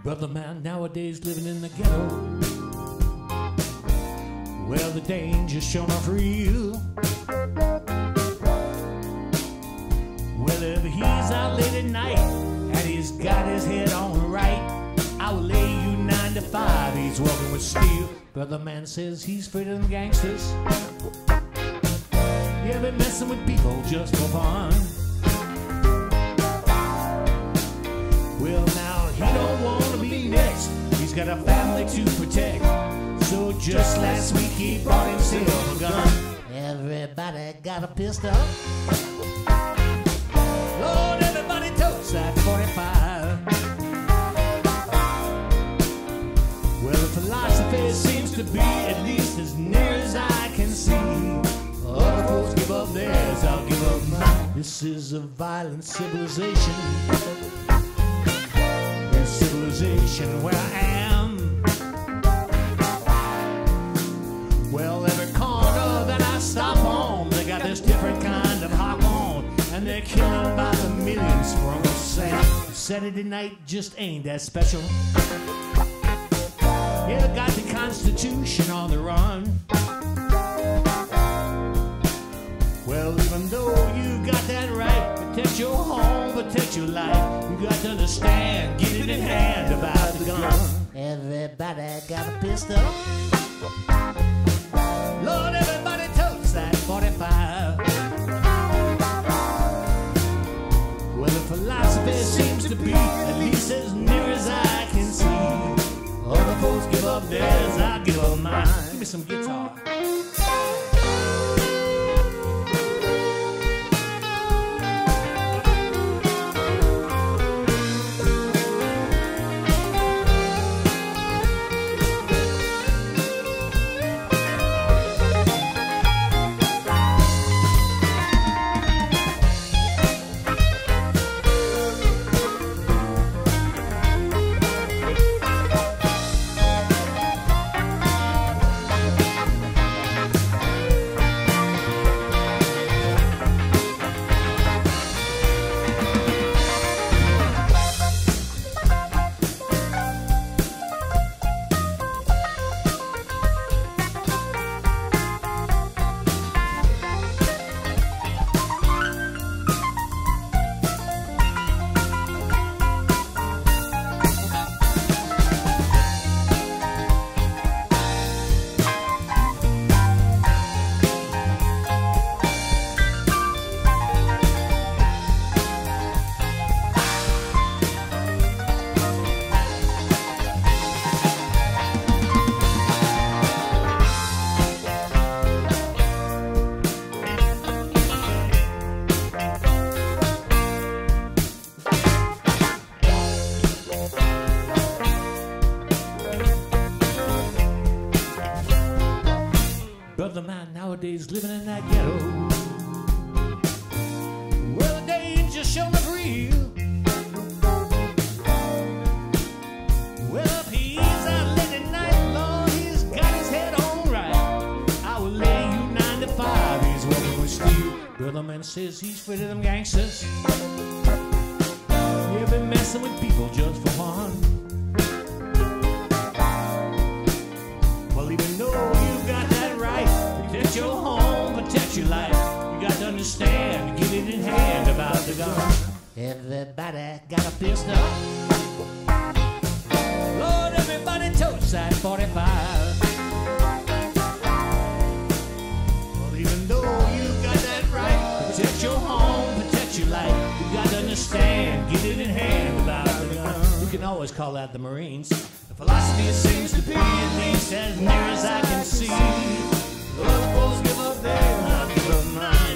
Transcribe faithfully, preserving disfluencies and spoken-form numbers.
Brother man nowadays living in the ghetto, well, the danger's sure not real. Well, if he's out late at night and he's got his head on right, I will lay you nine to five, he's walking with steel. Brother man says he's afraid of them gangsters. Yeah, they're messing with people just for fun. Well, now he don't want to be next, he's got a family to protect. So just last week he bought himself a gun. Everybody got a pistol. Lord, everybody totes that forty-five. Well, the philosophy seems to be, at least as near as I can see, other folks give up theirs, I'll give up mine. This is a violent civilization, a civilization where I am. Well, every corner that I stop on, they got this different kind of hop on, and they're killing by the millions for almost sad. Saturday night just ain't that special. Yeah, got the Constitution on the run. Well, even though you got that right, protect your home, protect your life, you got to understand, get it in hand about the gun. Everybody got a pistol. Lord, everybody totes that forty-five. Well, the philosophy seems to be, at least as near as I can see, other folks give up theirs, I give up mine. Give me some guitar. Brother man nowadays living in that ghetto, well, the danger's sure not real. Well, if he's out late at night, Lord, he's got his head on right, I will lay you nine to five, he's walking with steel. Brother man says he's afraid of them gangsters. Yeah, been messing with people just for fun. Well, even though you got that right, protect your home, protect your life, you got to understand, get it in hand about the gun. Everybody got a pistol. Lord, everybody totes that forty-five. Well, even though you got that right, protect your home, protect your life, you got to understand, get it in hand about the gun. You can always call out the Marines. The philosophy seems to be, at least as near as I can see, other folks give up theirs, I'll give up mine.